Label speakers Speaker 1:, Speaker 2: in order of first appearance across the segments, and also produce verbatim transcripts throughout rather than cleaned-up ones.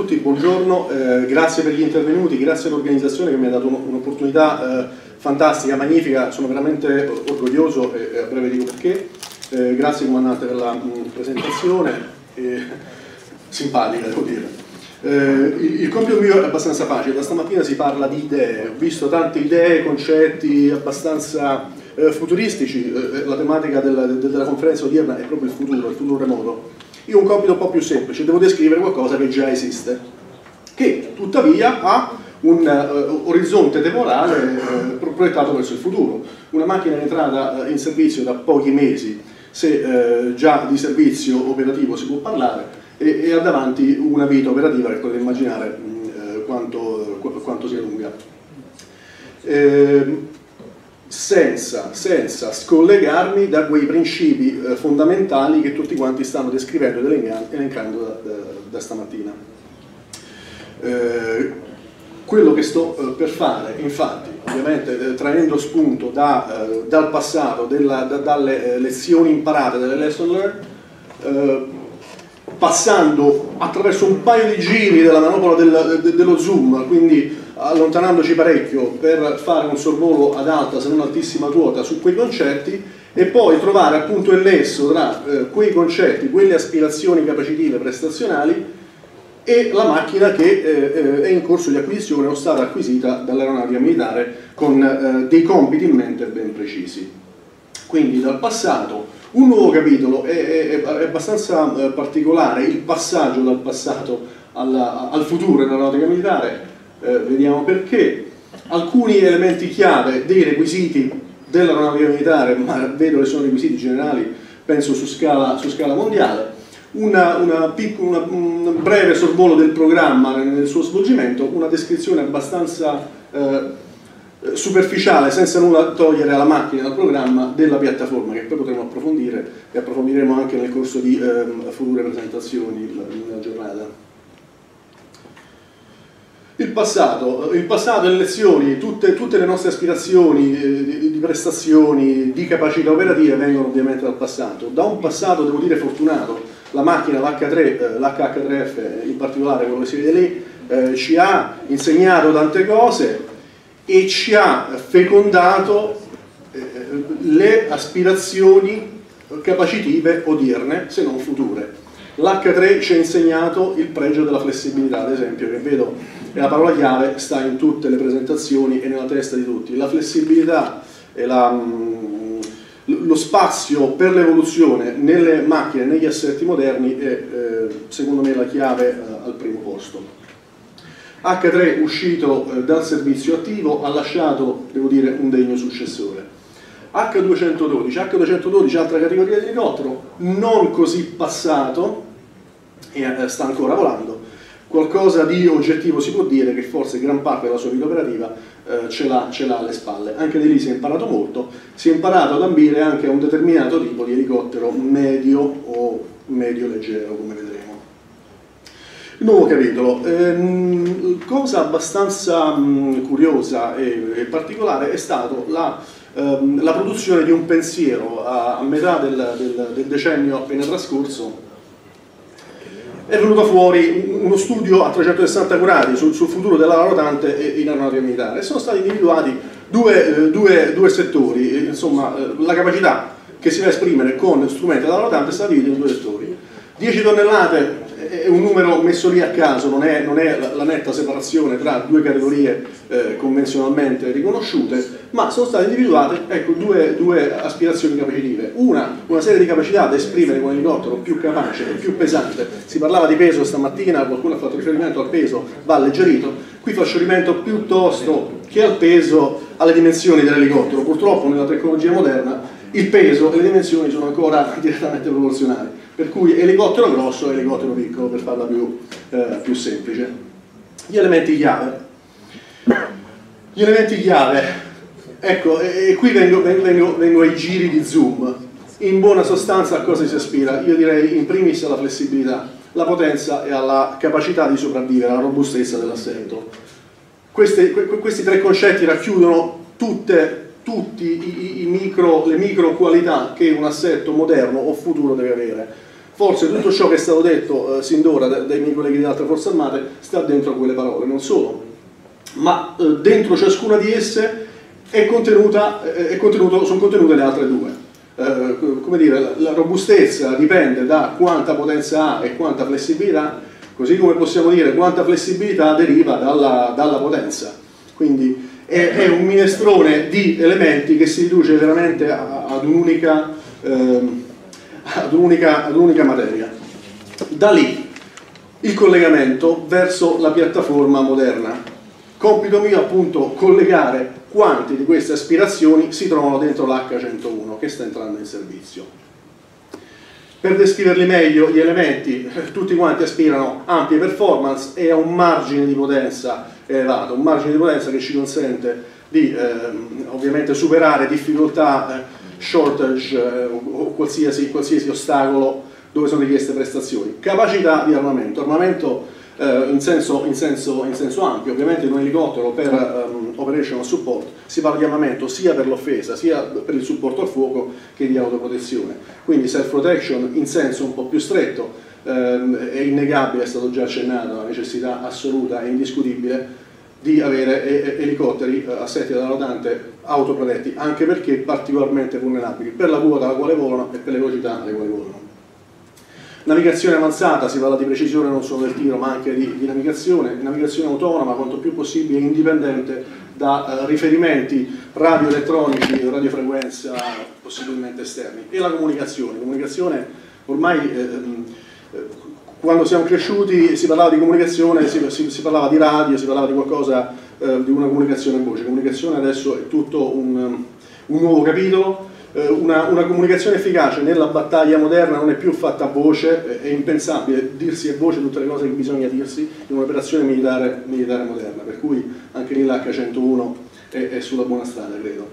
Speaker 1: tutti, buongiorno, eh, grazie per gli intervenuti, grazie all'organizzazione che mi ha dato un'opportunità eh, fantastica, magnifica, sono veramente orgoglioso e, e a breve dico perché. Eh, grazie comandante per la mh, presentazione, eh, simpatica devo dire. Eh, il, il compito mio è abbastanza facile, da stamattina si parla di idee, ho visto tante idee, concetti abbastanza eh, futuristici, eh, la tematica della, della conferenza odierna è proprio il futuro, il futuro remoto. Io ho un compito un po' più semplice, devo descrivere qualcosa che già esiste, che tuttavia ha un uh, orizzonte temporale uh, proiettato verso il futuro. Una macchina è entrata uh, in servizio da pochi mesi, se uh, già di servizio operativo si può parlare, e, e ha davanti una vita operativa che potete immaginare uh, quanto, uh, quanto sia lunga. Uh, senza, senza scollegarmi da quei principi uh, fondamentali che tutti quanti stanno descrivendo ed elencando da, da, da stamattina. Uh, quello che sto uh, per fare, infatti, ovviamente eh, traendo spunto da, uh, dal passato, della, da, dalle uh, lezioni imparate, delle lesson learned, uh, passando attraverso un paio di giri della manopola del, de, dello zoom, quindi allontanandoci parecchio per fare un sorvolo ad alta se non altissima quota su quei concetti e poi trovare appunto il nesso tra eh, quei concetti, quelle aspirazioni capacitive prestazionali e la macchina che eh, è in corso di acquisizione o stata acquisita dall'aeronautica militare con eh, dei compiti in mente ben precisi. Quindi dal passato, un nuovo capitolo è, è, è abbastanza eh, particolare, il passaggio dal passato alla, al futuro dell'aeronautica militare. Eh, vediamo perché. Alcuni elementi chiave dei requisiti dell'aeronautica militare, ma vedo che sono requisiti generali, penso su scala, su scala mondiale, una, una, una, un breve sorvolo del programma nel suo svolgimento, una descrizione abbastanza eh, superficiale, senza nulla togliere alla macchina, al programma, della piattaforma, che poi potremo approfondire e approfondiremo anche nel corso di eh, future presentazioni nella giornata. Il passato, il passato e le lezioni, tutte, tutte le nostre aspirazioni eh, di, di prestazioni, di capacità operative vengono ovviamente dal passato. Da un passato, devo dire, fortunato, la macchina, l'H tre, eh, l'H H tre F in particolare, quello che si vede lì, eh, ci ha insegnato tante cose e ci ha fecondato eh, le aspirazioni capacitive odierne, se non future. L'H tre ci ha insegnato il pregio della flessibilità, ad esempio, che vedo è la parola chiave, sta in tutte le presentazioni e nella testa di tutti. La flessibilità e la, mh, lo spazio per l'evoluzione nelle macchine, negli assetti moderni è eh, secondo me la chiave eh, al primo posto. H tre uscito eh, dal servizio attivo ha lasciato, devo dire, un degno successore. H duecentododici, H duecentododici altra categoria di elicottero, non così passato e eh, sta ancora volando. Qualcosa di oggettivo si può dire, che forse gran parte della sua vita operativa eh, ce l'ha alle spalle. Anche di lì si è imparato molto, si è imparato ad ambire anche a un determinato tipo di elicottero medio o medio leggero, come vedremo. Il nuovo capitolo. Ehm, cosa abbastanza mh, curiosa e, e particolare è stato la, ehm, la produzione di un pensiero a, a metà del, del, del decennio appena trascorso. È venuto fuori uno studio a trecentosessanta gradi sul, sul futuro dell'ala rotante in aeronautica militare e sono stati individuati due, eh, due, due settori, insomma eh, la capacità che si va a esprimere con strumenti dell'ala rotante è stata dividita in due settori. dieci tonnellate è un numero messo lì a caso, non è, non è la, la netta separazione tra due categorie eh, convenzionalmente riconosciute, ma sono state individuate ecco, due, due aspirazioni capacitive. Una, una serie di capacità da esprimere con un elicottero più capace e più pesante. Si parlava di peso stamattina, qualcuno ha fatto riferimento al peso, va alleggerito. Qui faccio riferimento piuttosto che al peso alle dimensioni dell'elicottero. Purtroppo nella tecnologia moderna il peso e le dimensioni sono ancora direttamente proporzionali. Per cui elicottero grosso e elicottero piccolo, per farla più, eh, più semplice. Gli elementi chiave. Gli elementi chiave. Ecco, e, e qui vengo, vengo, vengo ai giri di zoom. In buona sostanza a cosa si aspira? Io direi in primis alla flessibilità, la potenza e alla capacità di sopravvivere, alla robustezza dell'assetto. Questi, questi tre concetti racchiudono tutte tutti i, i micro, le micro qualità che un assetto moderno o futuro deve avere. forse tutto ciò che è stato detto eh, sin d'ora dai miei colleghi delle altre forze armate sta dentro quelle parole, non solo, ma eh, dentro ciascuna di esse è contenuta, eh, è contenuto, sono contenute le altre due. Eh, come dire, la, la robustezza dipende da quanta potenza ha e quanta flessibilità, così come possiamo dire quanta flessibilità deriva dalla, dalla potenza. Quindi è, è un minestrone di elementi che si riduce veramente a, ad un'unica ehm, ad un'unica ad un'unica materia. Da lì il collegamento verso la piattaforma moderna. Compito mio appunto collegare quante di queste aspirazioni si trovano dentro l'H centouno che sta entrando in servizio. Per descriverli meglio, gli elementi, tutti quanti aspirano ampie performance e a un margine di potenza elevato, un margine di potenza che ci consente di eh, ovviamente superare difficoltà, eh, shortage eh, o qualsiasi, qualsiasi ostacolo dove sono richieste prestazioni. Capacità di armamento, armamento eh, in, senso, in, senso, in senso ampio, ovviamente in un elicottero per um, operational support si parla di armamento sia per l'offesa sia per il supporto al fuoco che di autoprotezione, quindi self-protection in senso un po' più stretto. ehm, è innegabile, è stato già accennato, la necessità assoluta e indiscutibile di avere elicotteri assetti dalla rodante autoprotetti, anche perché particolarmente vulnerabili per la quota alla quale volano e per le velocità alle quali volano. Navigazione avanzata, si parla di precisione non solo del tiro ma anche di, di navigazione, navigazione autonoma quanto più possibile indipendente da uh, riferimenti radioelettronici, radiofrequenza possibilmente esterni, e la comunicazione, comunicazione ormai eh, eh, quando siamo cresciuti si parlava di comunicazione, si, si, si parlava di radio, si parlava di qualcosa, eh, di una comunicazione a voce. Comunicazione adesso è tutto un, un nuovo capitolo, eh, una, una comunicazione efficace nella battaglia moderna non è più fatta a voce, è impensabile dirsi a voce tutte le cose che bisogna dirsi in un'operazione militare, militare moderna, per cui anche lì l'H centouno è, è sulla buona strada, credo.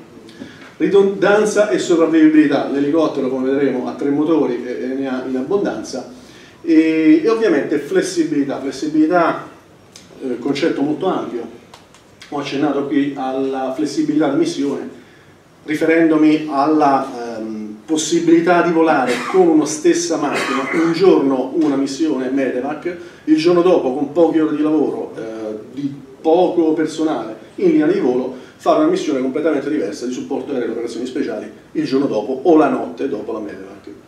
Speaker 1: Ridondanza e sopravvivibilità, l'elicottero come vedremo ha tre motori e, e ne ha in abbondanza. E, e ovviamente flessibilità, flessibilità eh, concetto molto ampio. Ho accennato qui alla flessibilità di missione riferendomi alla ehm, possibilità di volare con una stessa macchina, un giorno una missione Medevac, il giorno dopo con poche ore di lavoro, eh, di poco personale in linea di volo, fare una missione completamente diversa di supporto aereo e operazioni speciali il giorno dopo o la notte dopo la Medevac.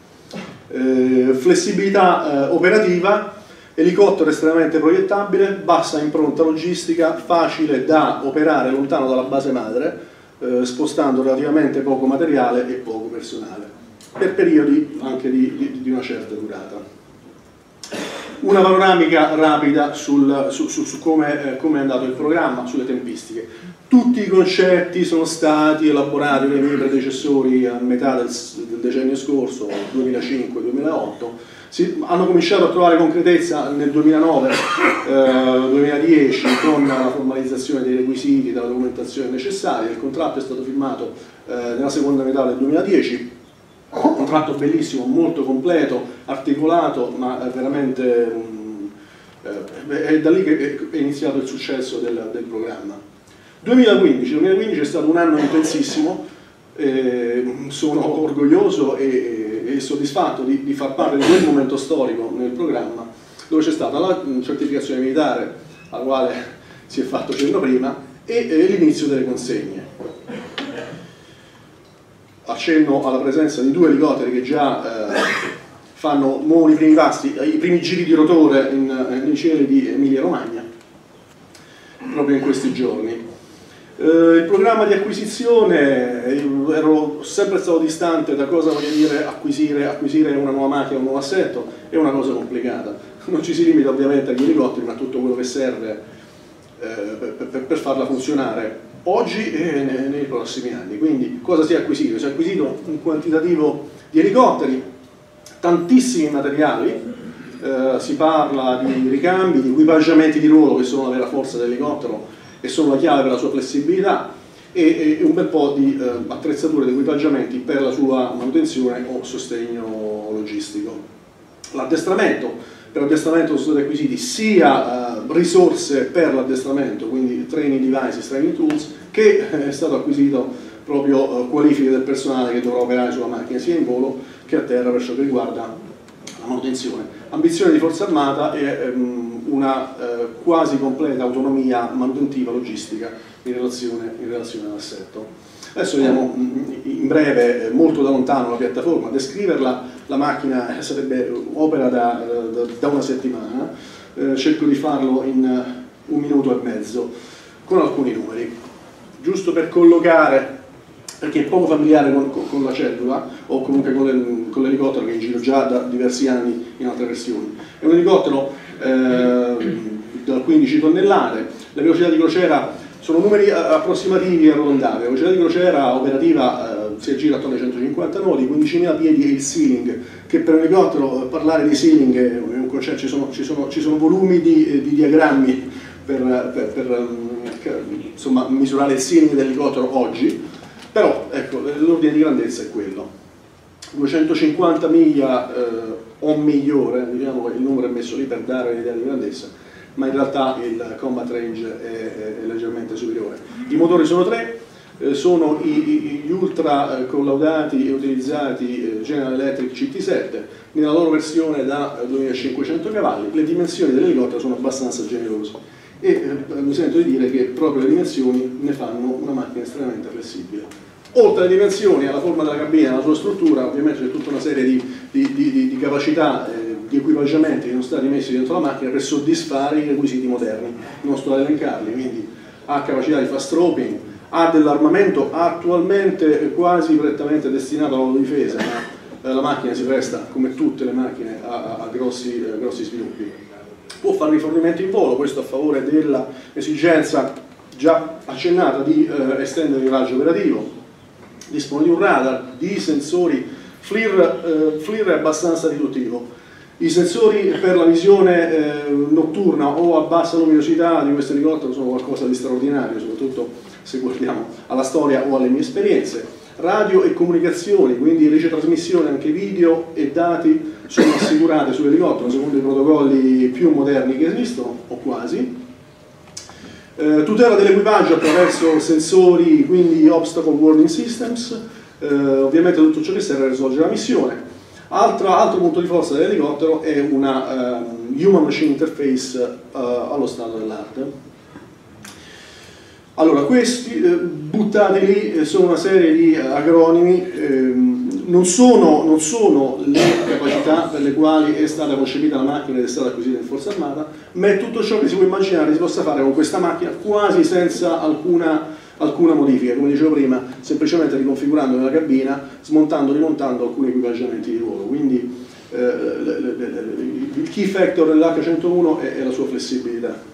Speaker 1: Eh, flessibilità eh, operativa, elicottero estremamente proiettabile, bassa impronta logistica, facile da operare lontano dalla base madre, eh, spostando relativamente poco materiale e poco personale, per periodi anche di, di, di una certa durata. Una panoramica rapida sul, su, su, su come, eh, come è andato il programma, sulle tempistiche. Tutti i concetti sono stati elaborati dai miei predecessori a metà del, del decennio scorso, duemilacinque duemilaotto, si, hanno cominciato a trovare concretezza nel duemilanove duemiladieci eh, con la formalizzazione dei requisiti, della documentazione necessaria. Il contratto è stato firmato eh, nella seconda metà del duemiladieci, un contratto bellissimo, molto completo, articolato, ma veramente um, eh, è da lì che è iniziato il successo del, del programma. duemilaquindici duemilaquindici è stato un anno intensissimo, eh, sono orgoglioso e, e soddisfatto di, di far parte di quel momento storico nel programma, dove c'è stata la certificazione militare alla quale si è fatto cenno prima e eh, l'inizio delle consegne. Accenno alla presenza di due elicotteri che già eh, fanno muovono i primi passi, i primi giri di rotore in, nei cieli di Emilia Romagna proprio in questi giorni. Eh, il programma di acquisizione, ero sempre stato distante da cosa voglia dire acquisire, acquisire una nuova macchina, un nuovo assetto, è una cosa complicata. Non ci si limita ovviamente agli elicotteri, ma a tutto quello che serve eh, per, per, per farla funzionare oggi e nei, nei prossimi anni. Quindi cosa si è acquisito? Si è acquisito un quantitativo di elicotteri, tantissimi materiali, eh, si parla di ricambi, di equipaggiamenti di ruolo che sono la vera forza dell'elicottero e sono la chiave per la sua flessibilità, e, e un bel po' di eh, attrezzature ed equipaggiamenti per la sua manutenzione o sostegno logistico. L'addestramento. Per l'addestramento sono stati acquisiti sia uh, risorse per l'addestramento, quindi training devices, training tools, che è stato acquisito proprio uh, qualifiche del personale che dovrà operare sulla macchina sia in volo che a terra per ciò che riguarda la manutenzione, ambizione di Forza Armata e um, una uh, quasi completa autonomia manutentiva logistica in relazione, in relazione all'assetto. Adesso vediamo in breve, molto da lontano, la piattaforma. Descriverla, la macchina sarebbe opera da, da, da una settimana, eh, cerco di farlo in un minuto e mezzo con alcuni numeri, giusto per collocare, perché è poco familiare con, con, con la cellula o comunque con l'elicottero che è in giro già da diversi anni in altre versioni. È un elicottero eh, da quindici tonnellate, la velocità di crociera sono numeri approssimativi e arrotondati. La velocità di crociera operativa eh, si aggira attorno ai centocinquanta nodi, quindicimila piedi è il ceiling, che per un elicottero eh, parlare di ceiling è un concetto, ci sono, ci sono, ci sono volumi di, di diagrammi per, per, per um, insomma, misurare il ceiling dell'elicottero oggi, però ecco, l'ordine di grandezza è quello. duecentocinquanta miglia eh, o migliore, diciamo che il numero è messo lì per dare un'idea di grandezza, ma in realtà il combat range è, è leggermente superiore. I motori sono tre, eh, sono i, i, gli ultra eh, collaudati e utilizzati eh, General Electric C T sette, nella loro versione da eh, duemilacinquecento cavalli. Le dimensioni dell'elicottero sono abbastanza generose e eh, mi sento di dire che proprio le dimensioni ne fanno una macchina estremamente flessibile. Oltre alle dimensioni, alla forma della cabina, alla sua struttura, ovviamente c'è tutta una serie di, di, di, di capacità, eh, di equipaggiamenti che sono stati messi dentro la macchina per soddisfare i requisiti moderni. Non sto ad elencarli, quindi ha capacità di fast roping, ha dell'armamento attualmente quasi prettamente destinato all'autodifesa, ma eh, la macchina si presta, come tutte le macchine, a, a grossi, a grossi sviluppi. Può fare rifornimento in volo, questo a favore dell'esigenza già accennata di eh, estendere il raggio operativo. Dispone di un radar, di sensori, FLIR, eh, FLIR è abbastanza riduttivo. I sensori per la visione eh, notturna o a bassa luminosità di questo elicottero sono qualcosa di straordinario, soprattutto se guardiamo alla storia o alle mie esperienze. Radio e comunicazioni, quindi ricetrasmissione anche video e dati sono assicurate sull'elicottero secondo i protocolli più moderni che esistono, o quasi. Eh, tutela dell'equipaggio attraverso sensori, quindi obstacle warning systems, eh, ovviamente tutto ciò che serve a risolvere la missione. Altra, altro punto di forza dell'elicottero è una um, human machine interface uh, allo stato dell'arte. Allora, questi eh, buttati lì eh, sono una serie di eh, acronimi, ehm, non, sono, non sono le capacità per le quali è stata concepita la macchina ed è stata acquisita in Forza Armata, ma è tutto ciò che si può immaginare si possa fare con questa macchina quasi senza alcuna, alcuna modifica, come dicevo prima, semplicemente riconfigurando nella cabina, smontando e rimontando alcuni equipaggiamenti di volo. Quindi eh, le, le, le, il key factor dell'H centouno è, è la sua flessibilità.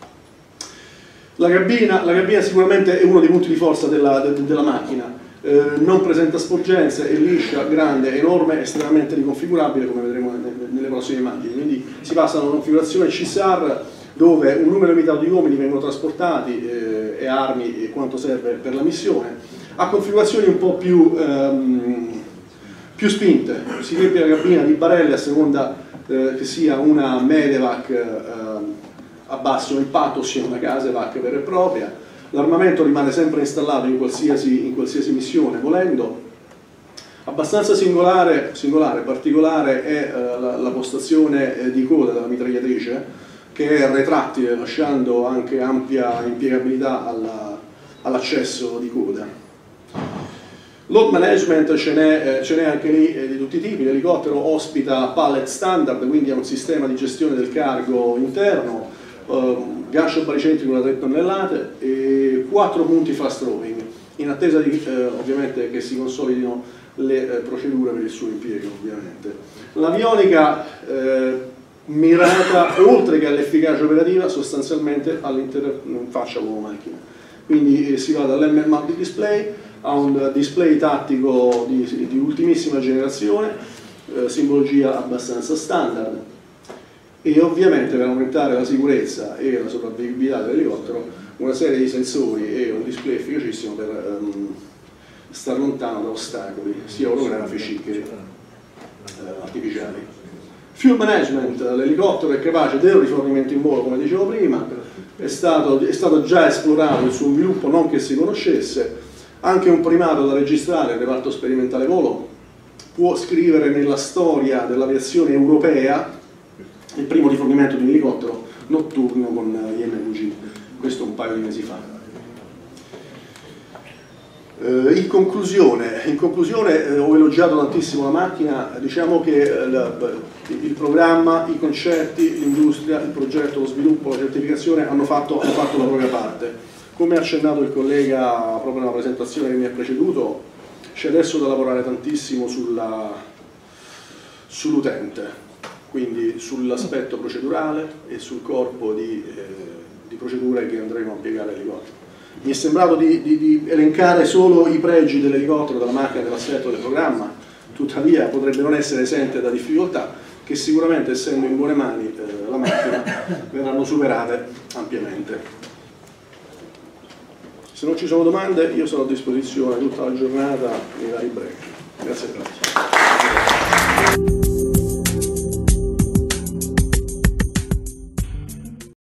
Speaker 1: La cabina, la cabina sicuramente è uno dei punti di forza della, de, della macchina, eh, non presenta sporgenze, è liscia, grande, enorme, estremamente riconfigurabile come vedremo nelle, nelle prossime immagini. Quindi si passa da una configurazione C S A R dove un numero limitato di uomini vengono trasportati eh, e armi e quanto serve per la missione, a configurazioni un po' più, ehm, più spinte. Si riempie la cabina di barelle a seconda eh, che sia una Medevac eh, a basso impatto, sia una Casevac vera e propria. L'armamento rimane sempre installato in qualsiasi, in qualsiasi missione, volendo. Abbastanza singolare, singolare particolare è eh, la, la postazione eh, di coda della mitragliatrice, che è retrattile, lasciando anche ampia impiegabilità all'accesso all di coda. Load management ce n'è eh, anche lì eh, di tutti i tipi. L'elicottero ospita pallet standard, quindi ha un sistema di gestione del cargo interno, Uh, gancio baricentrico da tre tonnellate e quattro punti fast roping, in attesa di, eh, ovviamente che si consolidino le eh, procedure per il suo impiego. Ovviamente l'avionica eh, mirata oltre che all'efficacia operativa sostanzialmente all'interfaccia uomo-macchina, quindi eh, si va dall'M M multi-display a un display tattico di, di ultimissima generazione, eh, simbologia abbastanza standard. E ovviamente per aumentare la sicurezza e la sopravvivibilità dell'elicottero una serie di sensori e un display efficacissimo per um, stare lontano da ostacoli sia orografici che uh, artificiali. Fuel management, l'elicottero è capace del rifornimento in volo, come dicevo prima, è stato, è stato già esplorato il suo sviluppo, non che si conoscesse, anche un primato da registrare, il reparto sperimentale volo può scrivere nella storia dell'aviazione europea il primo rifornimento di un elicottero notturno con gli M V G, questo un paio di mesi fa. Eh, in conclusione, in conclusione eh, ho elogiato tantissimo la macchina, diciamo che eh, il, il programma, i concetti, l'industria, il progetto, lo sviluppo, la certificazione hanno fatto, hanno fatto la propria parte. Come ha accennato il collega proprio nella presentazione che mi ha preceduto, c'è adesso da lavorare tantissimo sull'utente, quindi sull'aspetto procedurale e sul corpo di, eh, di procedure che andremo a piegare all'elicottero. Mi è sembrato di, di, di elencare solo i pregi dell'elicottero, della macchina, dell'assetto, del programma, tuttavia potrebbe non essere esente da difficoltà che sicuramente, essendo in buone mani eh, la macchina, verranno superate ampiamente. Se non ci sono domande io sono a disposizione tutta la giornata nei vari break. Grazie a tutti.